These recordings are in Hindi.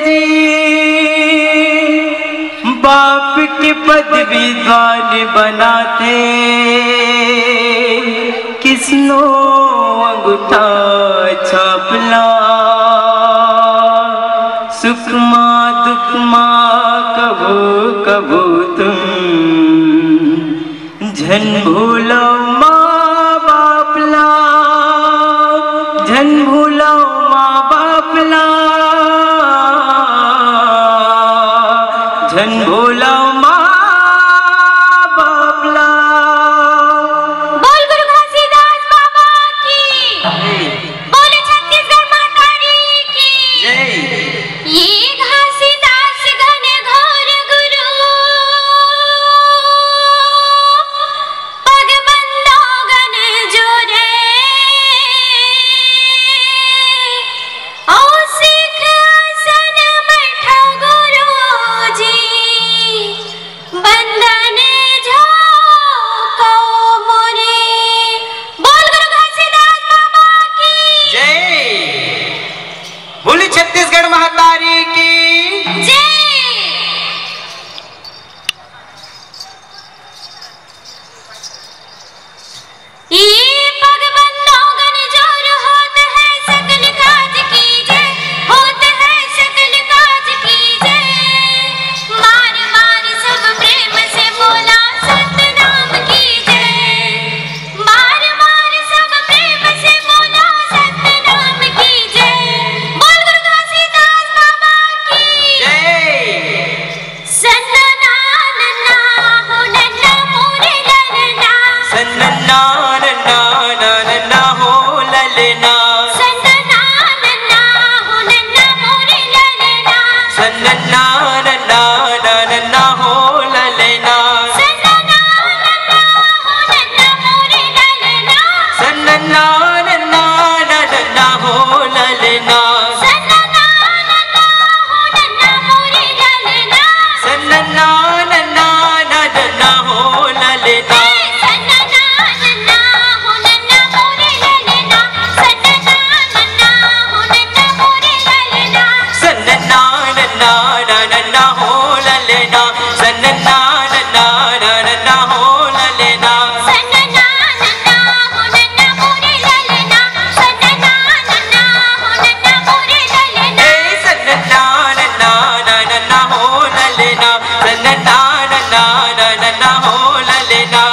जी बाप के पद विद्वान बनाते, किसनो अंगूठा छापला, सुख माँ दुख माँ कबो कबो तुम, झन भूलो माँ बापला, झन भूलो माँ बापला, झन भूलो माँ बापला। बोल गुरु घासीदास बाबा की, बोले छत्तीसगढ़ मातारी की जय। ये घासीदास घन घोर गुरु, पग बंदो गन जोरे, ओ सिख आसन बैठो गुरु जी, बंदन झोंको मोरे। बोल गुरु घासीदास बाबा की जय। बोली छत्तीसगढ़ महातारी की जय। ये पग बंदो गन जोर होत है सकल काज की जय, होत है सकल काज की जय। मार मार सब प्रेम से बोला सतनाम की जय, मार मार सब प्रेम से बोला सतनाम की जय। बोल गुरु घासीदास बाबा की जय। सन्ना नन्ना हो नन्ना मोरे ललना, सन्ना नन्ना नन्ना हो ललना, सन्ना नन्ना हो नन्ना मोरे ललना, सन्ना नन्ना नन्ना हो ललना, सन्ना नन्ना हो नन्ना मोरे ललना, सन्ना नन्ना नन्ना हो ललना, सन्ना नन्ना हो नन्ना मोरे ललना, सन्ना नन्ना नन्ना हो ललना, सन्ना नन्ना हो नन्ना मोरे ललना, सन्ना नन्ना हो नन्ना मोरे ललना। सन्ना नन्ना नन्ना हो ललना, सन्ना नन्ना नन्ना हो ललना, सन्ना नन्ना हो नन्ना मोरे ललना, सन्ना नन्ना हो नन्ना मोरे ललना। सन्ना नन्ना नन्ना हो ललना, सन्ना नन्ना नन्ना हो ललना।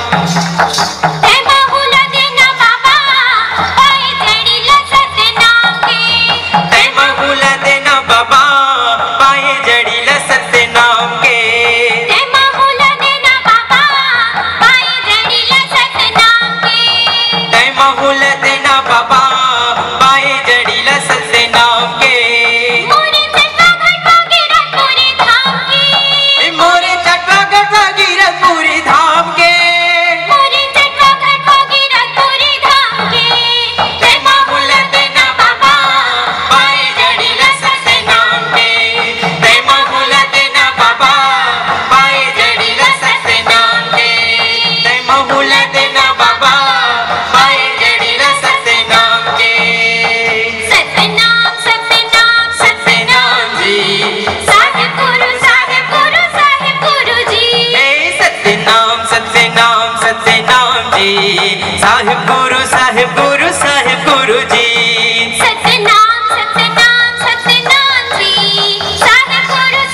हे बहुला देना बाबा पाए जड़ी लसत नाम के, तै महुल देना बाबा पाए जड़ी लसत नाम के, हे बहुला देना बाबा पाए जड़ी लसत नाम के। तै महुल देना बाबा पाए जड़ी लसत नाम के। मोरे चटवा घटवा गिरत पूरे धाम के, मोरे चटवा गटवा गिरत पूरी धाम के, मोरे चटवा घटवा गिरत पूरे धाम के। तै महुल देना बाबा पाए जड़ी लसत नाम के, तै महुल देना बाबा पाए जड़ी लसत नाम के, तै महुल देना बाबा पाए जड़ी लसत नाम के। सतनाम सतनाम सतनाम जी, साहिब गुरु जी। हे सतनाम सतनाम सतनाम जी, साहिब गुरु जी। सतनाम सतनाम सतनाम जी, साहिब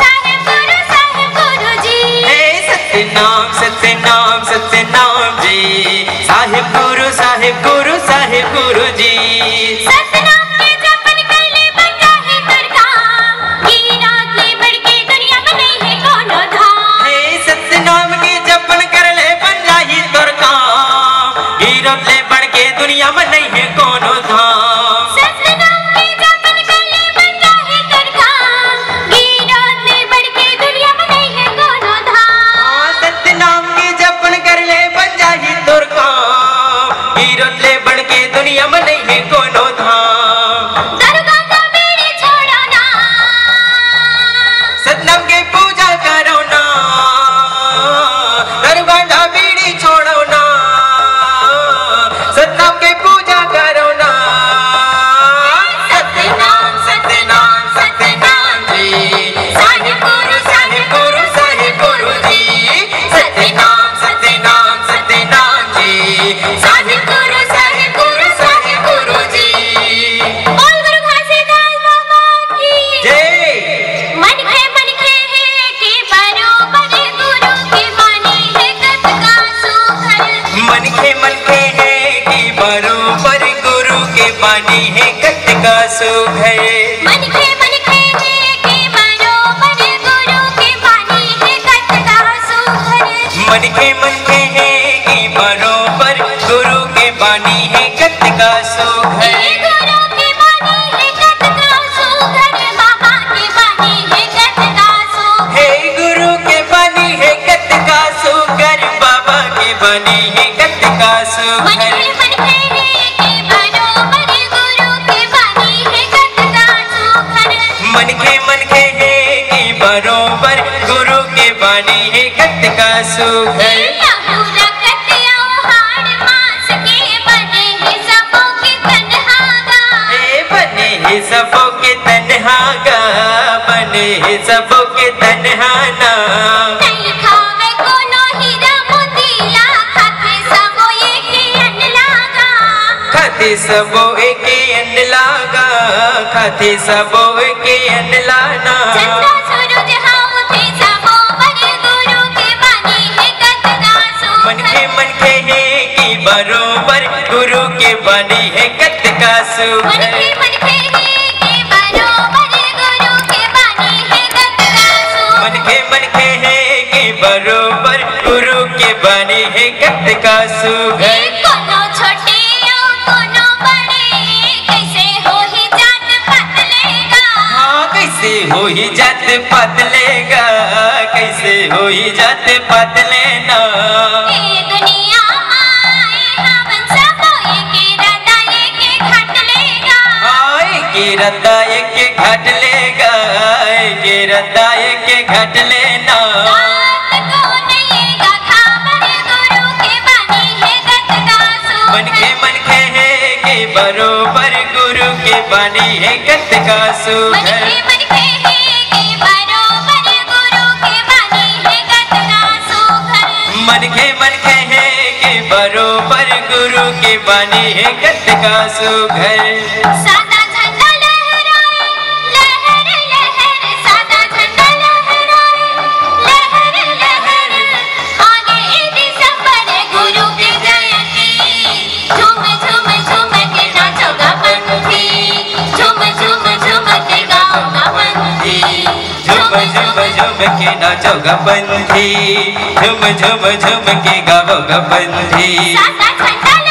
गुरु जी। हे सतनाम सतनाम सतनाम जी, साहिब गुरु जी। सतनाम के जपन कैले बन जाहे तर काम, गिरात ले बढ़ के दुनिया में नहीं है कोनो धाम। हे सतनाम के जपन कर ले बन जाही तोर काम, गिरत ले बढ़ के दुनिया में नहीं है कोनो धाम। सतनाम के जपन कैले बन जाहे तर काम, गिरात ले बढ़ के दुनिया में नहीं है कोनो धाम। सतनाम के जपन कर ले बन मनखे मनखे है कि बरोबर गुरु के बानी है कत का सुघर। गुरु की बानी है कत का सुघर, बाबा की बानी है कत का सुघर। हे गुरु के बानी है कत का सुघर, बाबा के बानी है कत का सुघर। मनखे मनखे है कि बरोबर गुरु की बानी है कत का सुघर। मनखे मनखे है कि बरोबर गुरु के बानी है कत का सुघर। सबों के तन्हागा बने सबों के तन्हाना। नहीं खावे कोनो हीरा मोतिया, खाते सबो एके अन्न लागा। खाते सबो एके अन्न लागा, खाते सबो एके अन्न लाना। चंदा सूरज हाउथे सबो बड़े गुरु के बानी है कत का सुघर। मनखे मनखे है कि बरोबर गुरु के बानी है कत का सुघर। मनखे मनखे है कि बरोबर गुरु के बानी है कत का सुघर। कोनो छोटे और कोनो बड़े, कैसे हो ही जात पतलेगा। हाँ कैसे हो ही जात पतलेगा, कैसे हो ही जात पतलेना। ये दुनिया आए हमन सबो एके रदाए के घट लेगा। आए के रदाए के घट लेगा, के रदाए के घट लेना। रात को नएगा खबर गुरु के बानी है कत का सुघर। मनखे मनखे है कि बरोबर गुरु के बानी है कत का सुघर। मनखे है कि बरोबर गुरु के बानी है कत का सुघर। मनखे मनखे है कि बरोबर गुरु के बानी है कत का सुघर। सादा झंडा लहराए लहर लहर, सादा झंडा लहराए लहर लहर। आगे दिसंबर गुरु की जयंती, झूम झूम झूम के नाचोगा पंथी। झूम झूम झूम के गाओगा पंथी। झुम झुम झुम के नाचोगा पंथी, झुम झुम झुम के गावोगा पंथी। सादा झंडा